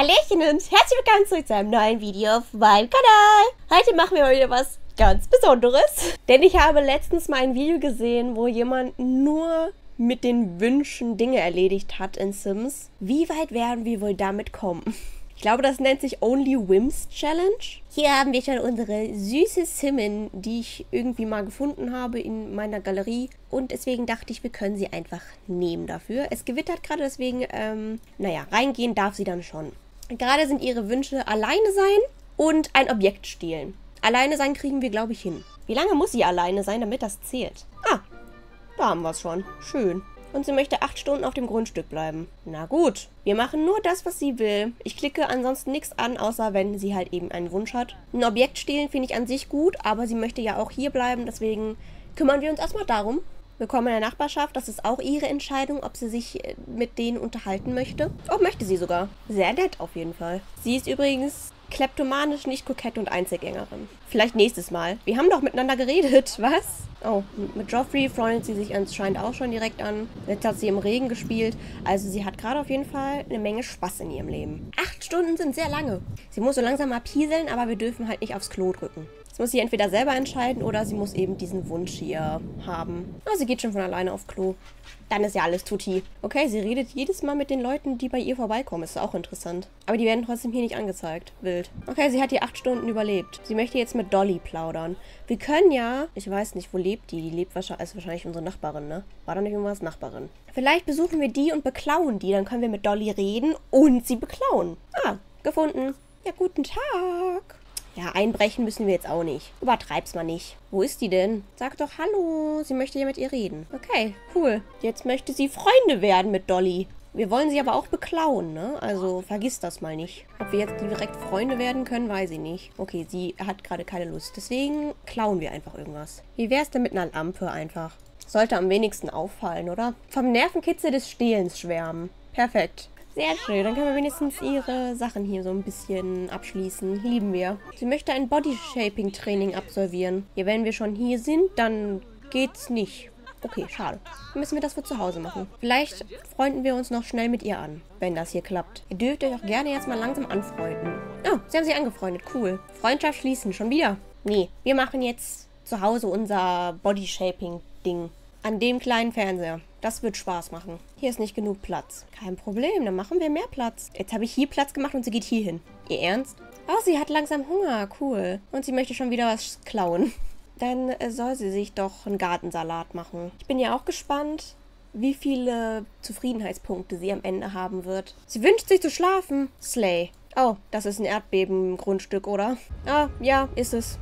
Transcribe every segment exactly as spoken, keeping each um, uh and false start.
Hallöchen und herzlich willkommen zurück zu einem neuen Video auf meinem Kanal. Heute machen wir mal wieder was ganz Besonderes. Denn ich habe letztens mal ein Video gesehen, wo jemand nur mit den Wünschen Dinge erledigt hat in Sims. Wie weit werden wir wohl damit kommen? Ich glaube, das nennt sich Only Whims Challenge. Hier haben wir schon unsere süße Simmin, die ich irgendwie mal gefunden habe in meiner Galerie. Und deswegen dachte ich, wir können sie einfach nehmen dafür. Es gewittert gerade, deswegen, ähm, naja, reingehen darf sie dann schon. Gerade sind ihre Wünsche alleine sein und ein Objekt stehlen. Alleine sein kriegen wir, glaube ich, hin. Wie lange muss sie alleine sein, damit das zählt? Ah, da haben wir es schon. Schön. Und sie möchte acht Stunden auf dem Grundstück bleiben. Na gut, wir machen nur das, was sie will. Ich klicke ansonsten nichts an, außer wenn sie halt eben einen Wunsch hat. Ein Objekt stehlen finde ich an sich gut, aber sie möchte ja auch hier bleiben. Deswegen kümmern wir uns erstmal darum. Willkommen in der Nachbarschaft. Das ist auch ihre Entscheidung, ob sie sich mit denen unterhalten möchte. Oh, möchte sie sogar. Sehr nett auf jeden Fall. Sie ist übrigens kleptomanisch, nicht kokett und Einzelgängerin. Vielleicht nächstes Mal. Wir haben doch miteinander geredet, was? Oh, mit Joffrey freundet sie sich anscheinend auch schon direkt an. Jetzt hat sie im Regen gespielt. Also sie hat gerade auf jeden Fall eine Menge Spaß in ihrem Leben. Acht Stunden sind sehr lange. Sie muss so langsam mal pieseln, aber wir dürfen halt nicht aufs Klo drücken. Das muss sie entweder selber entscheiden oder sie muss eben diesen Wunsch hier haben. Ah, sie geht schon von alleine aufs Klo. Dann ist ja alles tutti. Okay, sie redet jedes Mal mit den Leuten, die bei ihr vorbeikommen. Ist auch interessant. Aber die werden trotzdem hier nicht angezeigt. Wild. Okay, sie hat die acht Stunden überlebt. Sie möchte jetzt mit Dolly plaudern. Wir können ja... Ich weiß nicht, wo lebt die? Die lebt wahrscheinlich, ist wahrscheinlich unsere Nachbarin, ne? War da nicht irgendwas? Nachbarin. Vielleicht besuchen wir die und beklauen die. Dann können wir mit Dolly reden und sie beklauen. Ah, gefunden. Ja, guten Tag. Ja, einbrechen müssen wir jetzt auch nicht. Übertreib's mal nicht. Wo ist die denn? Sag doch Hallo. Sie möchte ja mit ihr reden. Okay, cool. Jetzt möchte sie Freunde werden mit Dolly. Wir wollen sie aber auch beklauen, ne? Also vergiss das mal nicht. Ob wir jetzt direkt Freunde werden können, weiß ich nicht. Okay, sie hat gerade keine Lust. Deswegen klauen wir einfach irgendwas. Wie wär's denn mit einer Lampe einfach? Sollte am wenigsten auffallen, oder? Vom Nervenkitzel des Stehlens schwärmen. Perfekt. Sehr schön, dann können wir wenigstens ihre Sachen hier so ein bisschen abschließen. Lieben wir. Sie möchte ein Body-Shaping-Training absolvieren. Ja, wenn wir schon hier sind, dann geht's nicht. Okay, schade. Dann müssen wir das für zu Hause machen. Vielleicht freunden wir uns noch schnell mit ihr an, wenn das hier klappt. Ihr dürft euch auch gerne jetzt mal langsam anfreunden. Oh, sie haben sich angefreundet. Cool. Freundschaft schließen. Schon wieder? Nee, wir machen jetzt zu Hause unser Body-Shaping-Ding. An dem kleinen Fernseher. Das wird Spaß machen. Hier ist nicht genug Platz. Kein Problem, dann machen wir mehr Platz. Jetzt habe ich hier Platz gemacht und sie geht hier hin. Ihr Ernst? Oh, sie hat langsam Hunger. Cool. Und sie möchte schon wieder was klauen. Dann äh, soll sie sich doch einen Gartensalat machen. Ich bin ja auch gespannt, wie viele Zufriedenheitspunkte sie am Ende haben wird. Sie wünscht sich zu schlafen. Slay. Oh, das ist ein Erdbeben-Grundstück, oder? Ah, ja, ist es.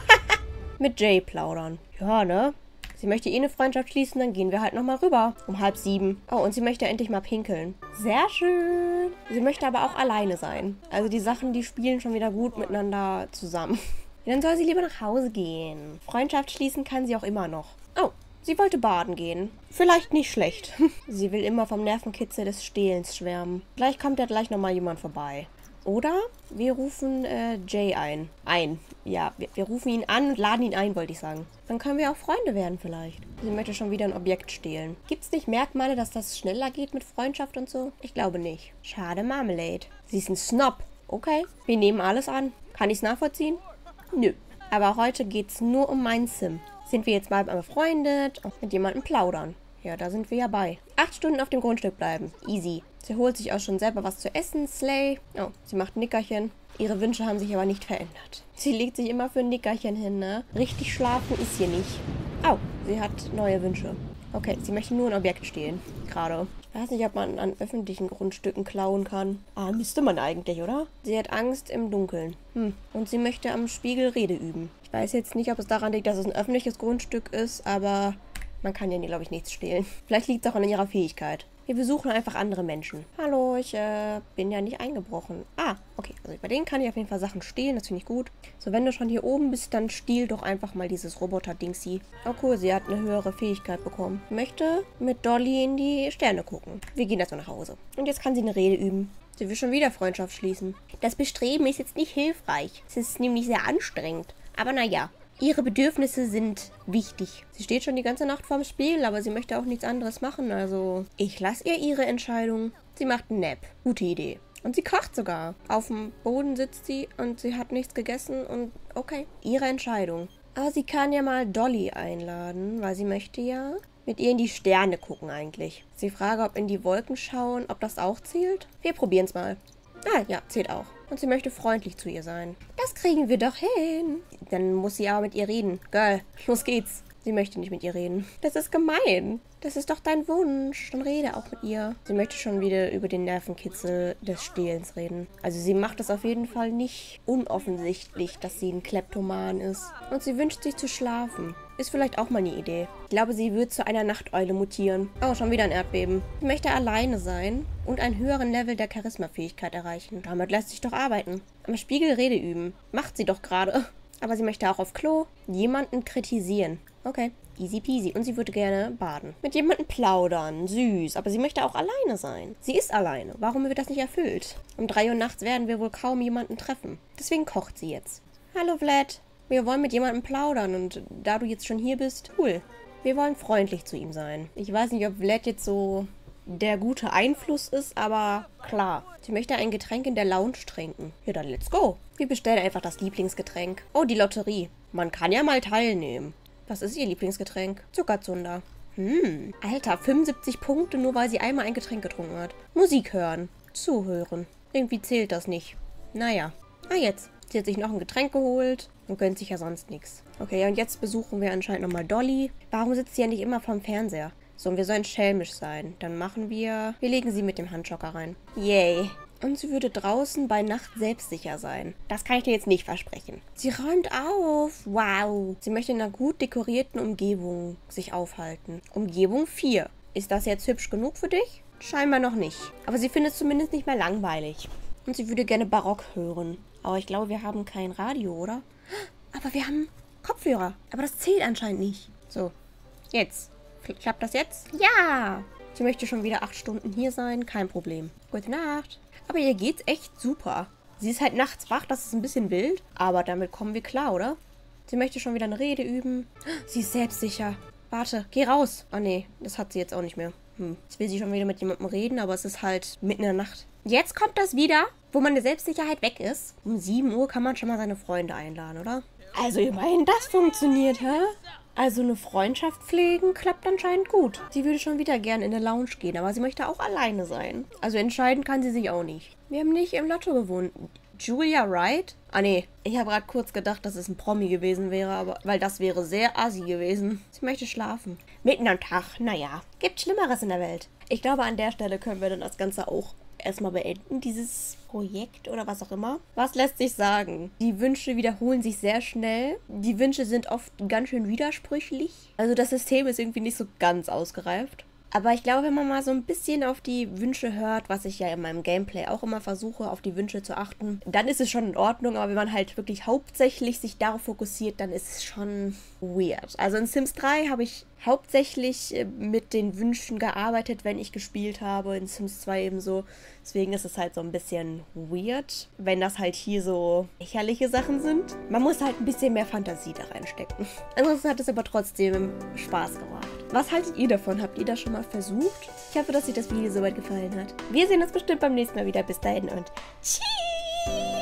Mit Jay plaudern. Ja, ne? Sie möchte eh eine Freundschaft schließen, dann gehen wir halt nochmal rüber. Um halb sieben. Oh, und sie möchte endlich mal pinkeln. Sehr schön. Sie möchte aber auch alleine sein. Also die Sachen, die spielen schon wieder gut miteinander zusammen. Dann soll sie lieber nach Hause gehen. Freundschaft schließen kann sie auch immer noch. Oh, sie wollte baden gehen. Vielleicht nicht schlecht. Sie will immer vom Nervenkitzel des Stehlens schwärmen. Vielleicht kommt ja gleich nochmal jemand vorbei. Oder wir rufen äh, Jay ein. Ein. Ja, wir, wir rufen ihn an und laden ihn ein, wollte ich sagen. Dann können wir auch Freunde werden vielleicht. Sie möchte schon wieder ein Objekt stehlen. Gibt es nicht Merkmale, dass das schneller geht mit Freundschaft und so? Ich glaube nicht. Schade Marmelade. Sie ist ein Snob. Okay, wir nehmen alles an. Kann ich es nachvollziehen? Nö. Aber heute geht es nur um meinen Sim. Sind wir jetzt mal befreundet und mit jemandem plaudern? Ja, da sind wir ja bei. Acht Stunden auf dem Grundstück bleiben. Easy. Sie holt sich auch schon selber was zu essen. Slay. Oh, sie macht ein Nickerchen. Ihre Wünsche haben sich aber nicht verändert. Sie legt sich immer für ein Nickerchen hin, ne? Richtig schlafen ist hier nicht. Au, sie hat neue Wünsche. Okay, sie möchte nur ein Objekt stehlen. Gerade. Ich weiß nicht, ob man an öffentlichen Grundstücken klauen kann. Ah, müsste man eigentlich, oder? Sie hat Angst im Dunkeln. Hm. Und sie möchte am Spiegel Rede üben. Ich weiß jetzt nicht, ob es daran liegt, dass es ein öffentliches Grundstück ist, aber man kann ja, glaube ich, nichts stehlen. Vielleicht liegt es auch an ihrer Fähigkeit. Wir besuchen einfach andere Menschen. Hallo, ich äh, bin ja nicht eingebrochen. Ah, okay. Also bei denen kann ich auf jeden Fall Sachen stehlen. Das finde ich gut. So, wenn du schon hier oben bist, dann stiehl doch einfach mal dieses Roboter-Dingsy. Oh cool, sie hat eine höhere Fähigkeit bekommen. Ich möchte mit Dolly in die Sterne gucken. Wir gehen erstmal nach Hause. Und jetzt kann sie eine Rede üben. Sie will schon wieder Freundschaft schließen. Das Bestreben ist jetzt nicht hilfreich. Es ist nämlich sehr anstrengend. Aber naja. Ihre Bedürfnisse sind wichtig. Sie steht schon die ganze Nacht vorm Spiegel, aber sie möchte auch nichts anderes machen. Also, ich lasse ihr ihre Entscheidung. Sie macht einen Nap. Gute Idee. Und sie kocht sogar. Auf dem Boden sitzt sie und sie hat nichts gegessen und okay, ihre Entscheidung. Aber sie kann ja mal Dolly einladen, weil sie möchte ja mit ihr in die Sterne gucken eigentlich. Sie fragt, ob in die Wolken schauen, ob das auch zählt. Wir probieren es mal. Ah, ja, zählt auch. Und sie möchte freundlich zu ihr sein. Das kriegen wir doch hin. Dann muss sie aber mit ihr reden. Girl, los geht's. Sie möchte nicht mit ihr reden. Das ist gemein. Das ist doch dein Wunsch. Dann rede auch mit ihr. Sie möchte schon wieder über den Nervenkitzel des Stehlens reden. Also sie macht es auf jeden Fall nicht unoffensichtlich, dass sie ein Kleptoman ist. Und sie wünscht sich zu schlafen. Ist vielleicht auch mal eine Idee. Ich glaube, sie wird zu einer Nachteule mutieren. Oh, schon wieder ein Erdbeben. Sie möchte alleine sein und einen höheren Level der Charismafähigkeit erreichen. Damit lässt sich doch arbeiten. Am Spiegel Rede üben. Macht sie doch gerade. Aber sie möchte auch auf Klo jemanden kritisieren. Okay, easy peasy. Und sie würde gerne baden. Mit jemandem plaudern. Süß. Aber sie möchte auch alleine sein. Sie ist alleine. Warum wird das nicht erfüllt? Um drei Uhr nachts werden wir wohl kaum jemanden treffen. Deswegen kocht sie jetzt. Hallo Vlad. Wir wollen mit jemandem plaudern. Und da du jetzt schon hier bist, cool. Wir wollen freundlich zu ihm sein. Ich weiß nicht, ob Vlad jetzt so der gute Einfluss ist, aber klar. Sie möchte ein Getränk in der Lounge trinken. Ja, dann let's go. Wir bestellen einfach das Lieblingsgetränk. Oh, die Lotterie. Man kann ja mal teilnehmen. Was ist ihr Lieblingsgetränk? Zuckerzunder. Hm, Alter, fünfundsiebzig Punkte, nur weil sie einmal ein Getränk getrunken hat. Musik hören. Zuhören. Irgendwie zählt das nicht. Naja. Ah, jetzt. Sie hat sich noch ein Getränk geholt und gönnt sich ja sonst nichts. Okay, und jetzt besuchen wir anscheinend nochmal Dolly. Warum sitzt sie ja nicht immer vorm Fernseher? So, und wir sollen schelmisch sein. Dann machen wir... Wir legen sie mit dem Handschocker rein. Yay. Und sie würde draußen bei Nacht selbstsicher sein. Das kann ich dir jetzt nicht versprechen. Sie räumt auf. Wow. Sie möchte in einer gut dekorierten Umgebung sich aufhalten. Umgebung vier. Ist das jetzt hübsch genug für dich? Scheinbar noch nicht. Aber sie findet es zumindest nicht mehr langweilig. Und sie würde gerne Barock hören. Aber ich glaube, wir haben kein Radio, oder? Aber wir haben Kopfhörer. Aber das zählt anscheinend nicht. So. Jetzt. Klappt das jetzt? Ja. Sie möchte schon wieder acht Stunden hier sein. Kein Problem. Gute Nacht. Aber ihr geht's echt super. Sie ist halt nachts wach, das ist ein bisschen wild. Aber damit kommen wir klar, oder? Sie möchte schon wieder eine Rede üben. Sie ist selbstsicher. Warte, geh raus. Oh nee, das hat sie jetzt auch nicht mehr. Hm. Jetzt will sie schon wieder mit jemandem reden, aber es ist halt mitten in der Nacht. Jetzt kommt das wieder, wo meine Selbstsicherheit weg ist. Um sieben Uhr kann man schon mal seine Freunde einladen, oder? Also immerhin, das funktioniert, hä? Also eine Freundschaft pflegen klappt anscheinend gut. Sie würde schon wieder gerne in der Lounge gehen, aber sie möchte auch alleine sein. Also entscheiden kann sie sich auch nicht. Wir haben nicht im Lotto gewonnen. Julia Wright? Ah nee, ich habe gerade kurz gedacht, dass es ein Promi gewesen wäre, aber weil das wäre sehr assi gewesen. Sie möchte schlafen. Mitten am Tag, naja, gibt Schlimmeres in der Welt. Ich glaube, an der Stelle können wir dann das Ganze auch erstmal beenden, dieses Projekt oder was auch immer. Was lässt sich sagen? Die Wünsche wiederholen sich sehr schnell. Die Wünsche sind oft ganz schön widersprüchlich. Also das System ist irgendwie nicht so ganz ausgereift. Aber ich glaube, wenn man mal so ein bisschen auf die Wünsche hört, was ich ja in meinem Gameplay auch immer versuche, auf die Wünsche zu achten, dann ist es schon in Ordnung. Aber wenn man halt wirklich hauptsächlich sich darauf fokussiert, dann ist es schon weird. Also in Sims drei habe ich hauptsächlich mit den Wünschen gearbeitet, wenn ich gespielt habe. In Sims zwei ebenso. Deswegen ist es halt so ein bisschen weird, wenn das halt hier so lächerliche Sachen sind. Man muss halt ein bisschen mehr Fantasie da reinstecken. Ansonsten hat es aber trotzdem Spaß gemacht. Was haltet ihr davon? Habt ihr das schon mal versucht? Ich hoffe, dass euch das Video soweit gefallen hat. Wir sehen uns bestimmt beim nächsten Mal wieder. Bis dahin und tschüss!